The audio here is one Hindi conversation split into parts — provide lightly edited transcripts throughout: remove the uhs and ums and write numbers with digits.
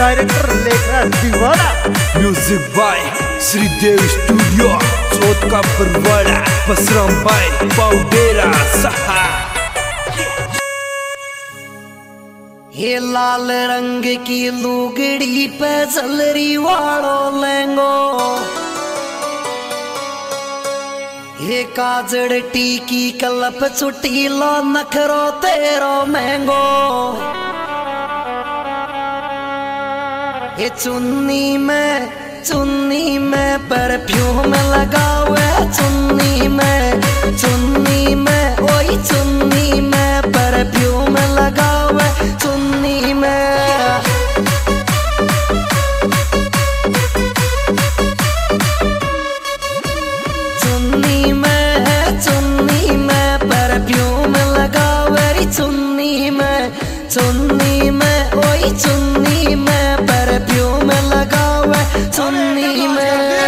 Director Lekhraj Deewana. Music by Shridev studio, Chauth ka Parwara, Basram भाई पाउडेरा सहा। ये लाल रंग की लुगड़ी पे जलरी वालो लेंगो, ये काजड़ टीकी कलप चुटीलो नखरो तेरो महंगो। ये चुन्नी में परफ्यूम लगावे, चुन्नी में ओई चुन्नी में परफ्यूम लगावे, चुन्नी में परफ्यूम लगावे, चुन्नी में ओई चुन्नी में परफ्यूम लगावे, चुन्नी में।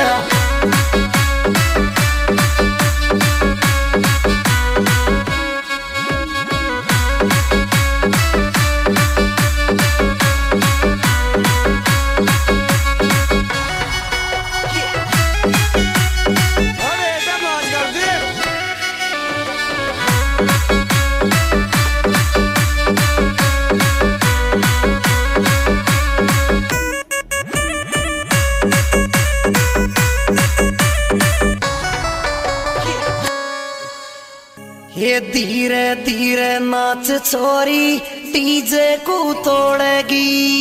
ये धीरे धीरे नाच छोरी डीजे को तोड़ेगी,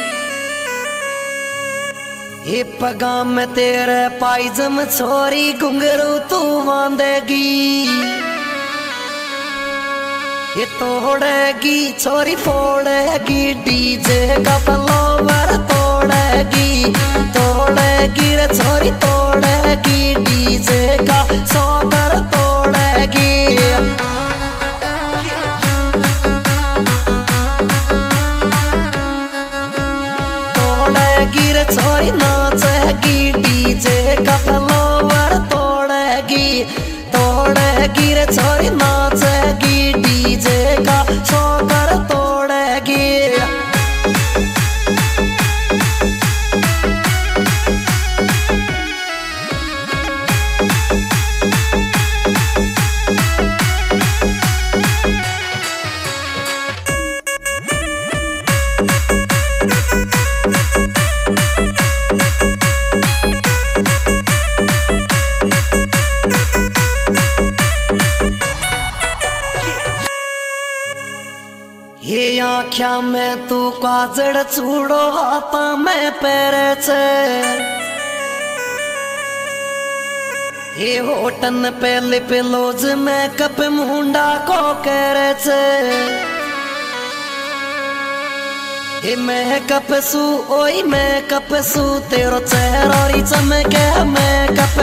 ये पगा में तेरे पायजम छोरी घुंघरू तू बांधेगी। ये तोड़ेगी छोरी फोड़ेगी, डीजे का फ्लावर तोड़ेगी रे छोरी तोड़ेगी, डीजे का सॉकर तोड़ेगी। तोड़ेगी रे छोरी नाचेगी, डीजे का फ्लावर तोड़ेगी रे छोरी नाचेगी, डीजे का सॉकर तोड़ेगी। ये आँख्या में तू काजड़ चूड़ो, हाथा में पैरे छे, ये होटन पे लिप लोज में कप मुंडा को करे छे। ये मेकअप सू ओई मेकअप सू तेरो चेहरा चमके, मेकअप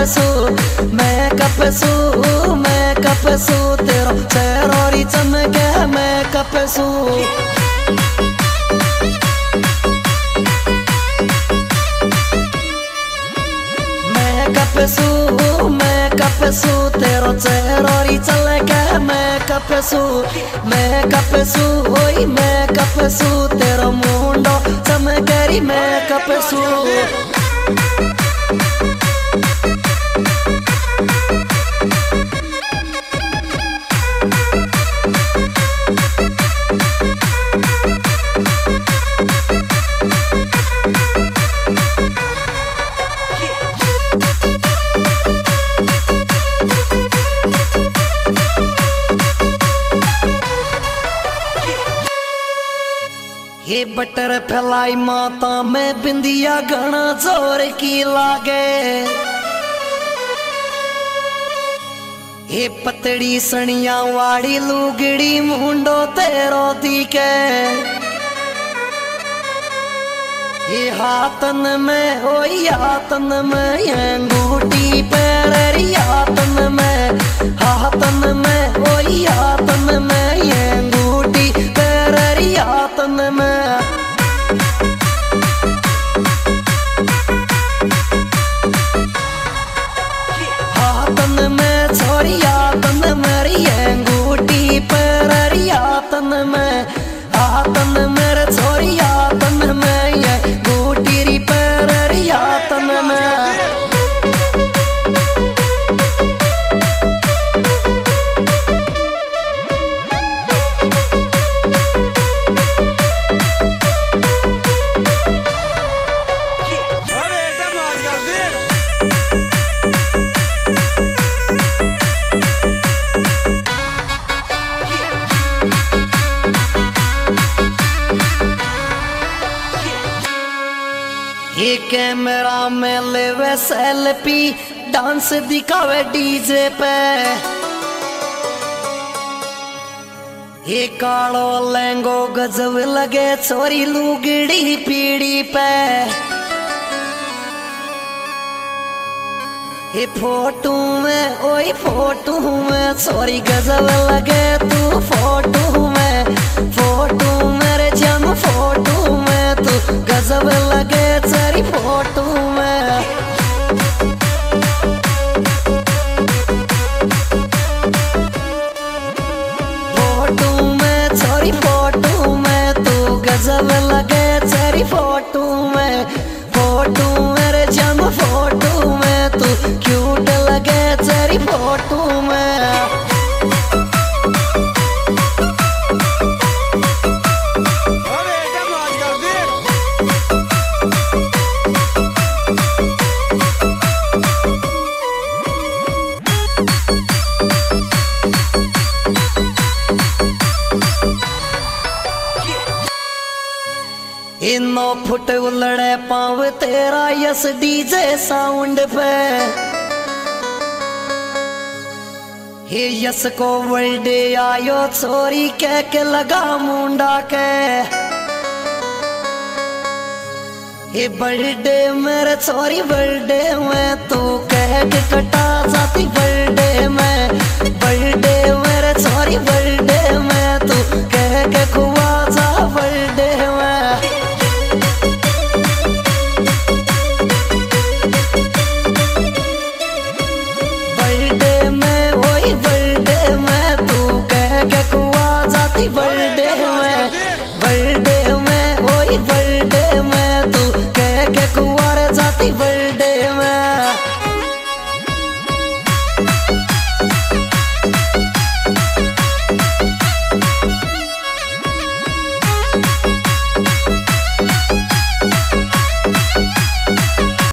सू तेरो चेहरा चमके, मेकअप सू। मेकअप सू तेरो चेहरा चमके, मेकअप सू ओई मेकअप सू तेरो मुंडो चमके, मेकअप सू। ये बटर फैलाई माता में बिंदिया घना जोर की लागे, ये पतड़ी सनिया वाड़ी लुगड़ी मुंडो तेरो दिखे। ये हाथन में ये अंगूठी पैरी, हाथन में ओई हाथन में ये अंगूठी पैरी, हाथन में। हाथन में छोरी हाथन मेरी अंगूठी पैरी, हाथन में मेरे छोरी हाथन में ये में। ये कैमरा में लेवे सेल्फी, डांस दिखावे डीजे पे। ये कालो लहंगो गजब लगे छोरी लुगड़ी पीड़ी पे। ये फोटो में ओए फोटो में छोरी गजब लगे तू फोटो में। फोटो मेरे जम फोटो में तू गजब लगे तेरी फोटो में। फोटो में छोरी फोटो में तू गजब लगे तेरी फोटो में। फोटो मेरे जम फोटो में तू क्यूट लगे तेरी फोटो में। इनो फुट उलड़े पाव तेरा यस डीजे साउंड पे। हे यस को बर्थडे आयो छोरी कह के लगा मुंडा के। हे बर्थडे मेरे छोरी बर्थडे में तू कह के कटा जाती बर्थडे में। बर्थडे मेरे छोरी